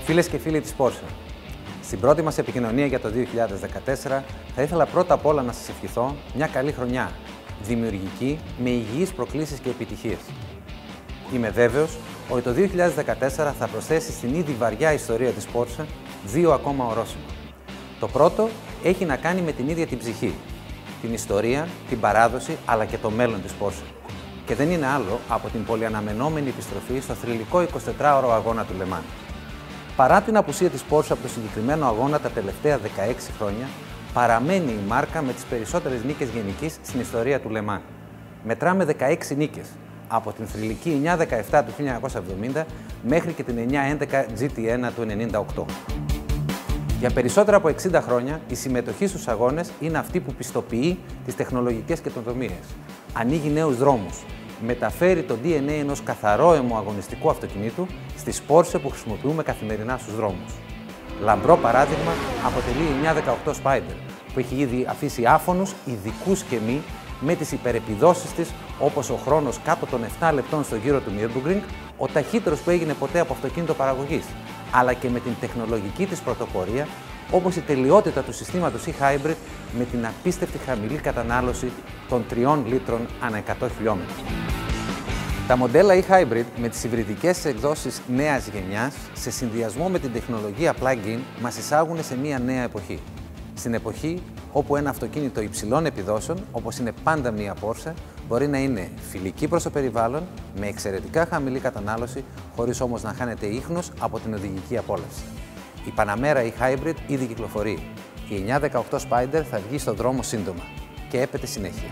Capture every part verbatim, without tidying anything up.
Φίλες και φίλοι της Porsche, στην πρώτη μας επικοινωνία για το δύο χιλιάδες δεκατέσσερα θα ήθελα πρώτα απ' όλα να σας ευχηθώ μια καλή χρονιά, δημιουργική, με υγιείς προκλήσεις και επιτυχίες. Είμαι βέβαιος ότι το δύο χιλιάδες δεκατέσσερα θα προσθέσει στην ήδη βαριά ιστορία της Porsche δύο ακόμα ορόσημα. Το πρώτο έχει να κάνει με την ίδια την ψυχή, την ιστορία, την παράδοση αλλά και το μέλλον της Porsche. Και δεν είναι άλλο από την πολυαναμενόμενη επιστροφή στο θρυλικό εικοσιτετράωρο αγώνα του Le Mans. Παρά την απουσία της Porsche από το συγκεκριμένο αγώνα τα τελευταία δεκαέξι χρόνια, παραμένει η μάρκα με τις περισσότερες νίκες γενικής στην ιστορία του Le Mans. Μετράμε δεκαέξι νίκες, από την θρυλική εννιά δεκαεπτά του χίλια εννιακόσια εβδομήντα μέχρι και την εννιά έντεκα τζι τι ένα του ενενήντα οκτώ. Για περισσότερα από εξήντα χρόνια, η συμμετοχή στους αγώνες είναι αυτή που πιστοποιεί τις τεχνολογικές καινοτομίες, ανοίγει νέους δρόμους, μεταφέρει το ντι εν έι ενός καθαρόαιμου αγωνιστικού αυτοκινήτου στις Porsche που χρησιμοποιούμε καθημερινά στους δρόμους. Λαμπρό παράδειγμα αποτελεί η εννιά δεκαοκτώ Spider, που έχει ήδη αφήσει άφωνους ειδικούς και μη με τις υπερεπιδόσεις της, όπως ο χρόνος κάτω των επτά λεπτών στο γύρο του Nürburgring, ο ταχύτερος που έγινε ποτέ από αυτοκίνητο παραγωγής, αλλά και με την τεχνολογική της πρωτοπορία, όπως η τελειότητα του συστήματος e-Hybrid με την απίστευτη χαμηλή κατανάλωση των τριών λίτρων ανά εκατό χιλιόμετρα. Τα μοντέλα e-Hybrid με τις υβριδικές εκδόσεις νέας γενιάς, σε συνδυασμό με την τεχνολογία plug-in, μας εισάγουν σε μια νέα εποχή. Στην εποχή όπου ένα αυτοκίνητο υψηλών επιδόσεων, όπως είναι πάντα μια Porsche, μπορεί να είναι φιλική προς το περιβάλλον, με εξαιρετικά χαμηλή κατανάλωση, χωρίς όμως να χάνεται ίχνος από την οδηγική απόλαυση. Η Panamera e-Hybrid ήδη κυκλοφορεί. Η εννιά δεκαοκτώ Spider θα βγει στον δρόμο σύντομα και έπεται συνέχεια.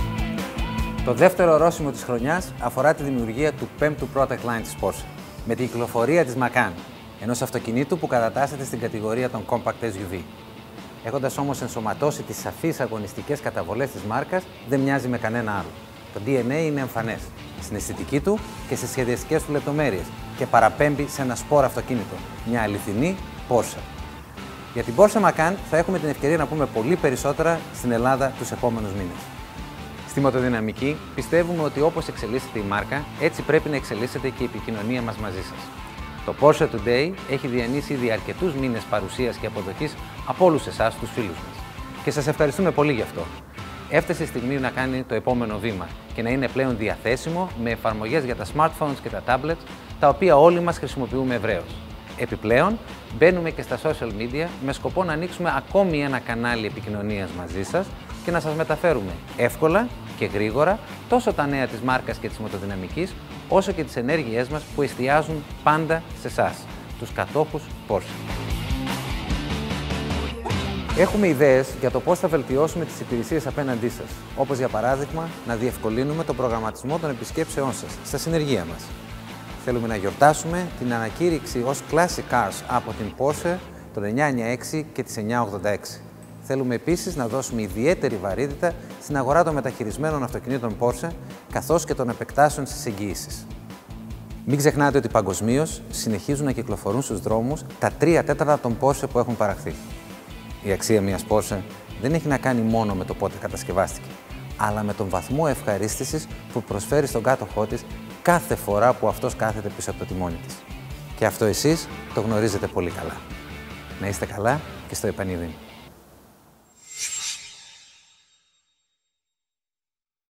Το δεύτερο ορόσημο της χρονιάς αφορά τη δημιουργία του πέμπτου product line της Porsche, με την κυκλοφορία της Macan, ενός αυτοκινήτου που κατατάσσεται στην κατηγορία των Compact ες γιου βι. Έχοντας όμως ενσωματώσει τις σαφείς αγωνιστικές καταβολές της μάρκας, δεν μοιάζει με κανένα άλλο. Το ντι εν έι είναι εμφανές στην αισθητική του και στις σχεδιαστικές του λεπτομέρειες και παραπέμπει σε ένα σπορ αυτοκίνητο, μια αληθινή Porsche. Για την Porsche Macan θα έχουμε την ευκαιρία να πούμε πολύ περισσότερα στην Ελλάδα τους επόμενους μήνες. Στη μοτοδυναμική πιστεύουμε ότι όπως εξελίσσεται η μάρκα, έτσι πρέπει να εξελίσσεται και η επικοινωνία μας μαζί σας. Το Porsche Today έχει διανύσει ήδη αρκετούς μήνες παρουσίας και αποδοχής από όλους εσάς, τους φίλους μας. Και σας ευχαριστούμε πολύ γι' αυτό. Έφτασε η στιγμή να κάνει το επόμενο βήμα και να είναι πλέον διαθέσιμο με εφαρμογές για τα smartphones και τα tablets, τα οποία όλοι μας χρησιμοποιούμε ευρέως. Επιπλέον, μπαίνουμε και στα social media με σκοπό να ανοίξουμε ακόμη ένα κανάλι επικοινωνίας μαζί σας και να σας μεταφέρουμε εύκολα και γρήγορα τόσο τα νέα της μάρκας και της μοτοδυναμικής, όσο και τις ενέργειές μας που εστιάζουν πάντα σε εσάς, τους κατόχους Porsche. Έχουμε ιδέες για το πώς θα βελτιώσουμε τις υπηρεσίες απέναντί σας, όπως για παράδειγμα να διευκολύνουμε τον προγραμματισμό των επισκέψεών σας στα συνεργεία μας. Θέλουμε να γιορτάσουμε την ανακήρυξη ως Classic Cars από την Porsche των εννιά ενενήντα έξι και της εννιά ογδόντα έξι. Θέλουμε επίσης να δώσουμε ιδιαίτερη βαρύτητα στην αγορά των μεταχειρισμένων αυτοκινήτων Porsche, καθώς και των επεκτάσεων στις εγγυήσεις. Μην ξεχνάτε ότι παγκοσμίως συνεχίζουν να κυκλοφορούν στους δρόμους τα τρία τέταρτα των Porsche που έχουν παραχθεί. Η αξία μιας Porsche δεν έχει να κάνει μόνο με το πότε κατασκευάστηκε, αλλά με τον βαθμό ευχαρίστησης που προσφέρει στον κάτοχό της κάθε φορά που αυτός κάθεται πίσω από το τιμόνι της. Και αυτό εσείς το γνωρίζετε πολύ καλά. Να είστε καλά και στο επανειδήν.